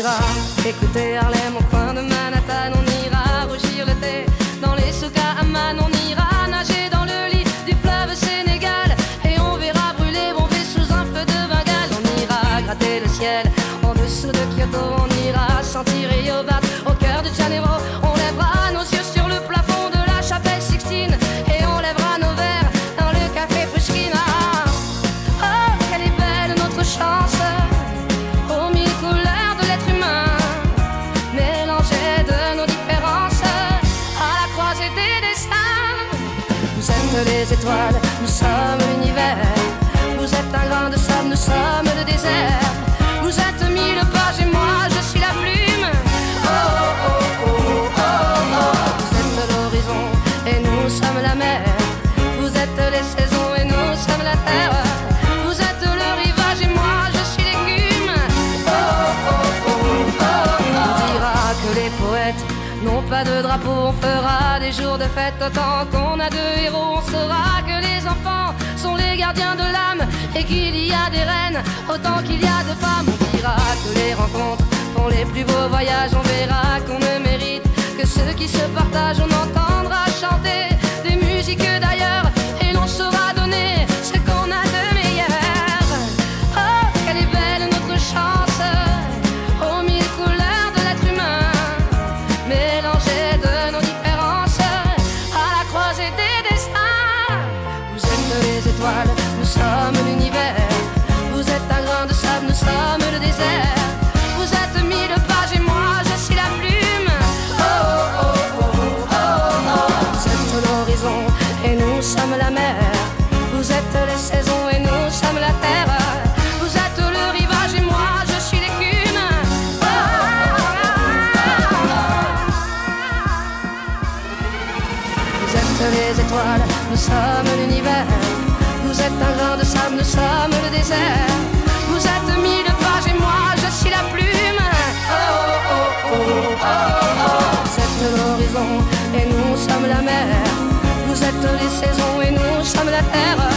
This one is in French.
ira écouter Harlem au coin de Manhattan. On ira rougir l'été dans les souks à Amman. On ira nager dans le lit du fleuve Sénégal et on verra brûler Bombay sous un feu de Bengale. On ira gratter le ciel en dessous de Kyoto. On ira sentir Rio Bat au cœur de Janeiro. On lèvera nos yeux sur le plafond de la chapelle Sixtine et on lèvera nos verres dans le café Pushkin. Ah, oh, quelle est belle notre chance, aux mille couleurs de l'être humain, mélangées de nos différences, à la croisée des destins. Vous êtes les étoiles, nous sommes l'univers. Vous êtes un grain de sable, nous sommes le désert. Vous êtes mille pages et moi je suis la plume. Oh, oh, oh, oh, oh, oh. Vous êtes l'horizon et nous sommes la mer. Vous êtes les saisons et nous sommes la terre. Vous êtes le rivage et moi je suis l'écume. Oh, oh, oh, oh, oh. On dira que les poètes n'ont pas de drapeau. On fera des jours de fête autant qu'on a de héros. On saura que les enfants sont les gardiens de l'âme et qu'il y a des reines autant qu'il y a de femmes. On dira que les rencontres font les plus beaux voyages. On verra qu'on ne mérite que ceux qui se partagent. On entendra chanter des musiques d'ailleurs et l'on saura donner ce qu'on a de meilleur. Oh, quelle est belle notre chance, aux mille couleurs de l'être humain, mélangées de nos différences, à la croisée des destins. Vous êtes les étoiles, nous sommes l'univers. Vous êtes un grain de sable, nous sommes le désert. Vous êtes mille pages et moi je suis la plume. Oh, oh, oh, oh, oh, oh. Vous êtes l'horizon et nous sommes la mer. Vous êtes les saisons et nous sommes la terre. Vous êtes le rivage et moi je suis l'écume. Oh, oh, oh, oh. Vous êtes les étoiles, nous sommes l'univers. Vous êtes un grain de sable, nous sommes le désert. Vous êtes mille pages et moi je suis la plume. Oh, oh, oh, oh, oh, oh. Vous êtes l'horizon et nous sommes la mer. Vous êtes les saisons et nous sommes la terre.